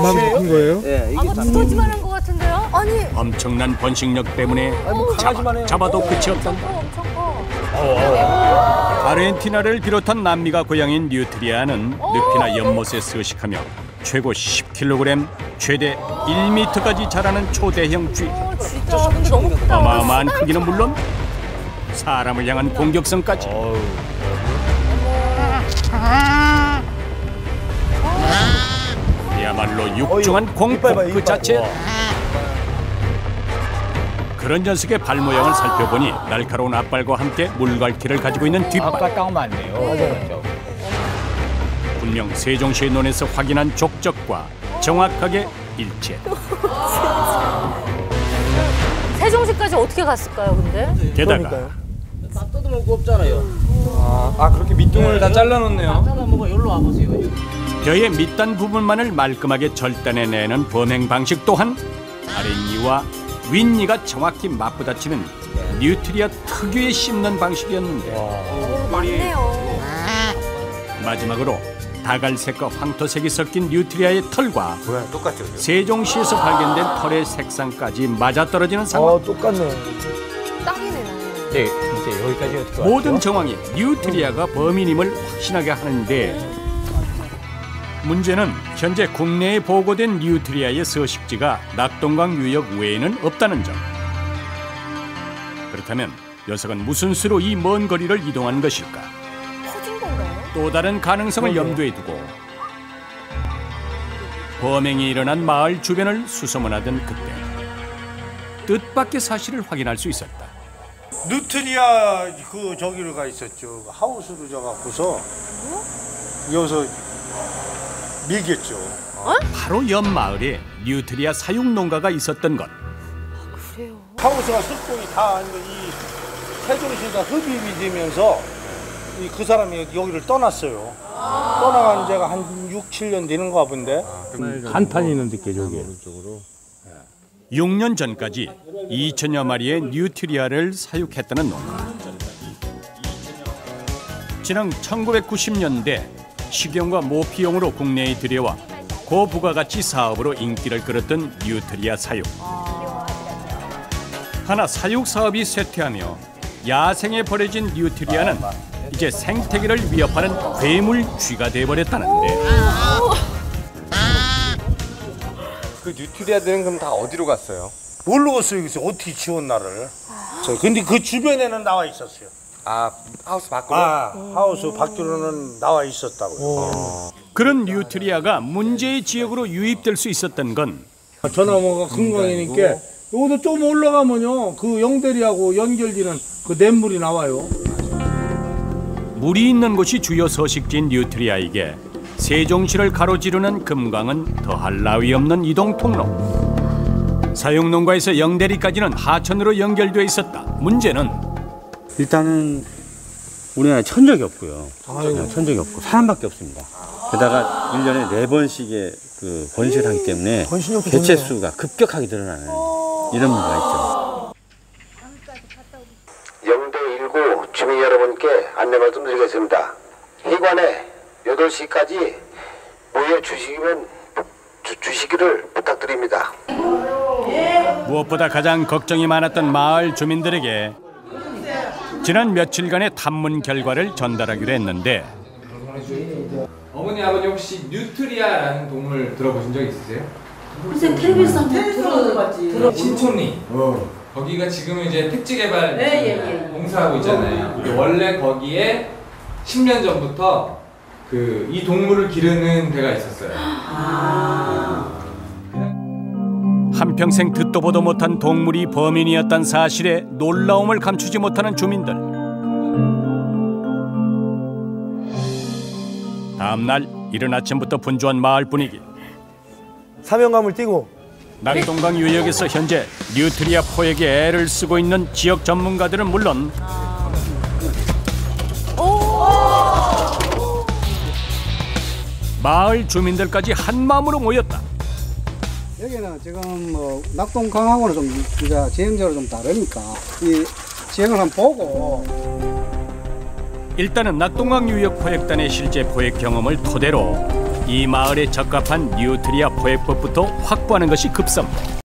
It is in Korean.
이만큼 큰 거예요? 예, 이게 두더지만한 것 같은데요? 아니. 엄청난 번식력 때문에 잡아도 끝이 없단다. 엄청 커. 아르헨티나를 비롯한 남미가 고향인 뉴트리아는 늪이나 연못에 서식하며 최고 10kg, 최대 1m까지 자라는 초대형 쥐. 진짜 근데 너무 크다. 어마어마한 크기는 물론 사람을 향한 공격성까지. 그야말로 육중한 공포 그 자체. 그런 녀석의 발 모양을 살펴보니 날카로운 앞발과 함께 물갈퀴를 가지고 있는 뒷발. 아까 딱 맞네요. 맞아요. 분명 세종시의 논에서 확인한 족적과 정확하게 일치. 세종시까지 어떻게 갔을까요, 근데? 게다가 다 뜯어먹을 거 없잖아요. 아 그렇게 밑둥을 다 잘라놓네요. 잘라먹어. 여기로 와보세요. 벼의 밑단 부분만을 말끔하게 절단해내는 범행 방식 또한 아랫니와 윗니가 정확히 맞부딪히는 뉴트리아 특유의 씹는 방식이었는데 맞네요. 마지막으로 다갈색과 황토색이 섞인 뉴트리아의 털과 똑같죠. 세종시에서 발견된 털의 색상까지 맞아떨어지는 상황. 똑같네. 딱이네. 네, 이제 여기까지 어떻게 왔죠? 모든 정황이 뉴트리아가 범인임을 확신하게 하는데 문제는 현재 국내에 보고된 뉴트리아의 서식지가 낙동강 유역 외에는 없다는 점. 그렇다면 녀석은 무슨 수로 이 먼 거리를 이동한 것일까? 퍼진 건가요? 또 다른 가능성을 염두에 두고 범행이 일어난 마을 주변을 수소문하던 그때 뜻밖의 사실을 확인할 수 있었다. 뉴트리아 그 저기를 가 있었죠. 하우스로 져갖고서 여기서 밀겠죠. 바로 옆 마을에 뉴트리아 사육 농가가 있었던 것. 그래요? 하우스가 석공이 다 이 세종시가 흡입이 되면서 그 사람이 여기를 떠났어요. 떠나간 지가 한 6, 7년 되는가 본데. 한탄이 있는데 저게. 6년 전까지 2천여 마리의 뉴트리아를 사육했다는 농가. 지난 1990년대 식용과 모피용으로 국내에 들여와 고부가가치 사업으로 인기를 끌었던 뉴트리아 사육. 하나 사육 사업이 쇠퇴하며 야생에 버려진 뉴트리아는 이제 생태계를 위협하는 괴물 쥐가 돼버렸다는데. 그 뉴트리아들은 그럼 다 어디로 갔어요? 모르겠어요. 여기서 어떻게 지원 나를. 근데 그 주변에는 나와 있었어요. 아 하우스 밖으로? 하우스 밖으로는 나와 있었다고요. 그런 뉴트리아가 문제의 지역으로 유입될 수 있었던 건 전화모가 금강이니까 여기도 좀 올라가면요 그 영대리하고 연결되는 그 냇물이 나와요. 물이 있는 곳이 주요 서식지인 뉴트리아에게 세종시를 가로지르는 금강은 더할 나위 없는 이동 통로. 사육농가에서 영대리까지는 하천으로 연결돼 있었다. 문제는 일단은 우리나라에 천적이 없고요. 천적이 없고 사람밖에 없습니다. 게다가 1년에 4번씩의 그 번식을 하기 때문에 개체 수가 급격하게 늘어나는 이런 문제가 있죠. 영도 1구 주민 여러분께 안내 말씀드리겠습니다. 희관에 8시까지 모여 주시기를 부탁드립니다. 무엇보다 가장 걱정이 많았던 마을 주민들에게 지난 며칠간의 탐문 결과를 전달하기로 했는데 어머니 아버님 혹시 뉴트리아라는 동물 들어보신 적 있으세요? 글쎄 텔레비전 들어봤지. 신촌리. 거기가 지금 이제 택지개발 공사하고 있잖아요. 원래 거기에 10년 전부터 이 동물을 기르는 데가 있었어요. 한평생 듣도 보도 못한 동물이 범인이었던 사실에 놀라움을 감추지 못하는 주민들. 다음 날 이른 아침부터 분주한 마을 분위기. 사명감을 띠고 낙동강 유역에서 현재 뉴트리아 포획에 애를 쓰고 있는 지역 전문가들은 물론 마을 주민들까지 한마음으로 모였다. 여기는 지금 뭐 낙동강하고는 좀 이제 지형적으로 좀 다르니까 이 지형을 한번 보고 일단은 낙동강 유역 포획단의 실제 포획 경험을 토대로 이 마을에 적합한 뉴트리아 포획법부터 확보하는 것이 급선.